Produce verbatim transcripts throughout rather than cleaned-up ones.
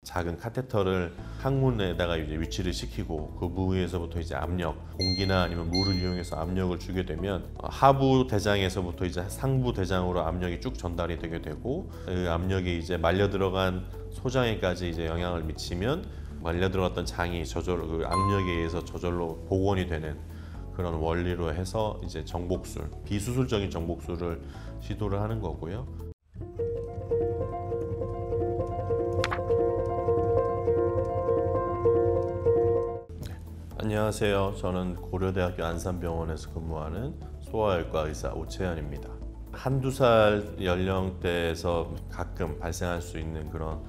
작은 카테터를 항문에다가 이제 위치를 시키고 그 부위에서부터 이제 압력, 공기나 아니면 물을 이용해서 압력을 주게 되면 하부 대장에서부터 이제 상부 대장으로 압력이 쭉 전달이 되게 되고, 그 압력이 이제 말려 들어간 소장에까지 이제 영향을 미치면 말려 들어갔던 장이 저절로 그 압력에 의해서 저절로 복원이 되는 그런 원리로 해서 이제 정복술, 비수술적인 정복술을 시도를 하는 거고요. 안녕하세요. 저는 고려대학교 안산병원에서 근무하는 소아열과 의사 오채현입니다. 한두 살 연령대에서 가끔 발생할 수 있는 그런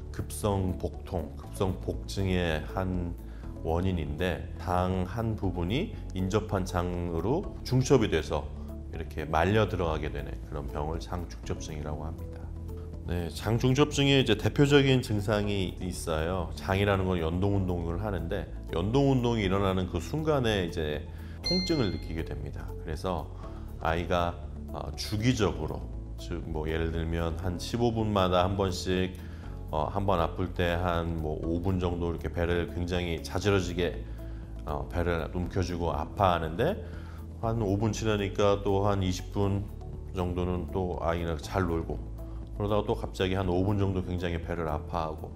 급성 복통, 급성 복증의 한 원인인데, 당 한 부분이 인접한 장으로 중첩이 돼서 이렇게 말려 들어가게 되는 그런 병을 장중첩증이라고 합니다. 네, 장중첩증의 이제 대표적인 증상이 있어요. 장이라는 건 연동 운동을 하는데, 연동 운동이 일어나는 그 순간에 이제 통증을 느끼게 됩니다. 그래서 아이가 어, 주기적으로, 즉 뭐 예를 들면 한 십오 분마다 한 번씩 어, 한 번 아플 때 한 뭐 오 분 정도 이렇게 배를 굉장히 자지러지게 어, 배를 움켜쥐고 아파하는데, 한 오 분 지나니까 또 한 이십 분 정도는 또 아이랑 잘 놀고, 그러다가 또 갑자기 한 오 분 정도 굉장히 배를 아파하고,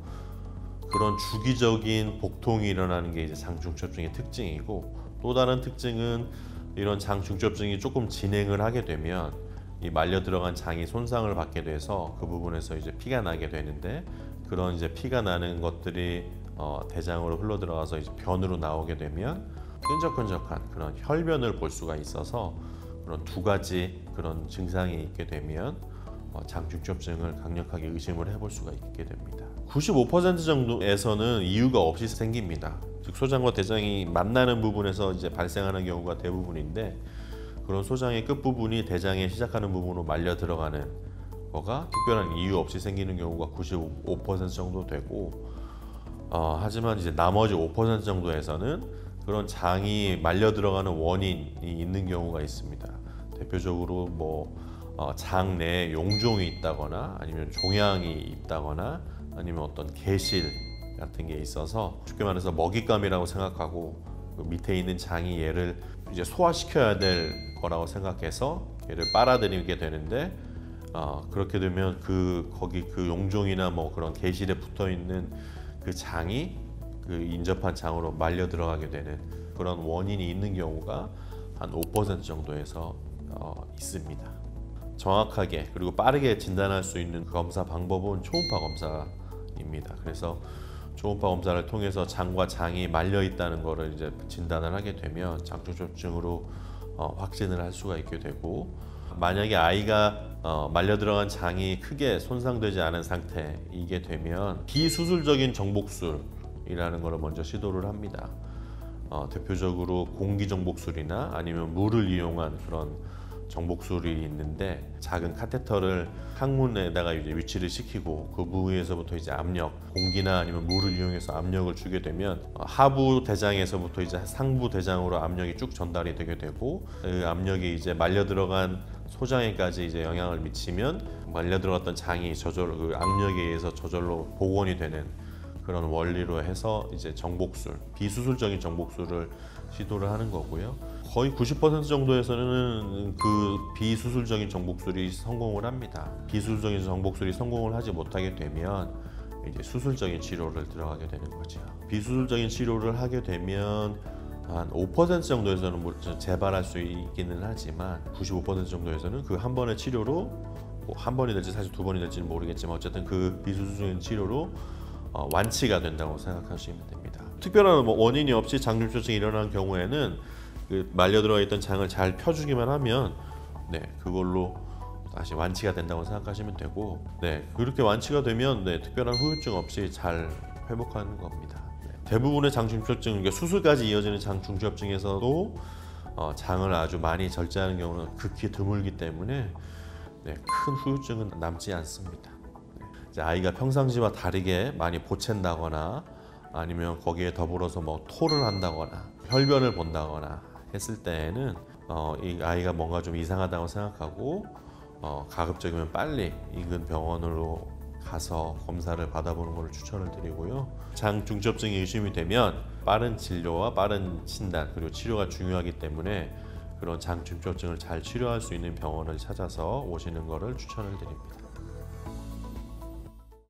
그런 주기적인 복통이 일어나는 게 이제 장중첩증의 특징이고, 또 다른 특징은 이런 장중첩증이 조금 진행을 하게 되면 이 말려 들어간 장이 손상을 받게 돼서 그 부분에서 이제 피가 나게 되는데, 그런 이제 피가 나는 것들이 어, 대장으로 흘러 들어가서 이제 변으로 나오게 되면 끈적끈적한 그런 혈변을 볼 수가 있어서, 그런 두 가지 그런 증상이 있게 되면 어, 장중첩증을 강력하게 의심을 해볼 수가 있게 됩니다. 구십오 퍼센트 정도에서는 이유가 없이 생깁니다. 즉 소장과 대장이 만나는 부분에서 이제 발생하는 경우가 대부분인데, 그런 소장의 끝부분이 대장에 시작하는 부분으로 말려 들어가는 거가 특별한 이유 없이 생기는 경우가 구십오 퍼센트 정도 되고, 어, 하지만 이제 나머지 오 퍼센트 정도에서는 그런 장이 말려 들어가는 원인이 있는 경우가 있습니다. 대표적으로 뭐 어, 장 내에 용종이 있다거나, 아니면 종양이 있다거나, 아니면 어떤 개실 같은 게 있어서, 쉽게 말해서 먹잇감이라고 생각하고 그 밑에 있는 장이 얘를 이제 소화시켜야 될 거라고 생각해서 얘를 빨아들이게 되는데, 어, 그렇게 되면 그 거기 그 용종이나 뭐 그런 개실에 붙어 있는 그 장이 그 인접한 장으로 말려 들어가게 되는 그런 원인이 있는 경우가 한 오 퍼센트 정도에서 어, 있습니다. 정확하게 그리고 빠르게 진단할 수 있는 검사 방법은 초음파 검사입니다. 그래서 초음파 검사를 통해서 장과 장이 말려 있다는 것을 이제 진단을 하게 되면 장중첩증으로 어, 확진을 할 수가 있게 되고, 만약에 아이가 어, 말려 들어간 장이 크게 손상되지 않은 상태이게 되면 비수술적인 정복술이라는 것을 먼저 시도를 합니다. 어, 대표적으로 공기 정복술이나 아니면 물을 이용한 그런 정복술이 있는데, 작은 카테터를 항문에다가 이제 위치를 시키고 그 부위에서부터 이제 압력, 공기나 아니면 물을 이용해서 압력을 주게 되면 하부 대장에서부터 이제 상부 대장으로 압력이 쭉 전달이 되게 되고, 그 압력이 이제 말려 들어간 소장에까지 이제 영향을 미치면 말려 들어갔던 장이 저절로 그 압력에 의해서 저절로 복원이 되는 그런 원리로 해서 이제 정복술, 비수술적인 정복술을 시도를 하는 거고요. 거의 구십 퍼센트 정도에서는 그 비수술적인 정복술이 성공을 합니다. 비수술적인 정복술이 성공을 하지 못하게 되면 이제 수술적인 치료를 들어가게 되는 거죠. 비수술적인 치료를 하게 되면 한 오 퍼센트 정도에서는 재발할 수 있기는 하지만, 구십오 퍼센트 정도에서는 그 한 번의 치료로, 뭐 한 번이 될지 사실 두 번이 될지는 모르겠지만 어쨌든 그 비수술적인 치료로 어, 완치가 된다고 생각하시면 됩니다. 특별한 뭐 원인이 없이 장중첩증이 일어나는 경우에는 그 말려 들어가 있던 장을 잘 펴주기만 하면 네, 그걸로 다시 완치가 된다고 생각하시면 되고, 네, 그렇게 완치가 되면 네, 특별한 후유증 없이 잘 회복하는 겁니다. 네. 대부분의 장중첩증, 그러니까 수술까지 이어지는 장중첩증에서도 어, 장을 아주 많이 절제하는 경우는 극히 드물기 때문에 네, 큰 후유증은 남지 않습니다. 네. 이제 아이가 평상시와 다르게 많이 보챈다거나, 아니면 거기에 더불어서 뭐 토를 한다거나 혈변을 본다거나 했을 때에는 어, 이 아이가 뭔가 좀 이상하다고 생각하고 어, 가급적이면 빨리 인근 병원으로 가서 검사를 받아보는 것을 추천을 드리고요. 장 중첩증이 의심이 되면 빠른 진료와 빠른 진단 그리고 치료가 중요하기 때문에 그런 장 중첩증을 잘 치료할 수 있는 병원을 찾아서 오시는 것을 추천을 드립니다.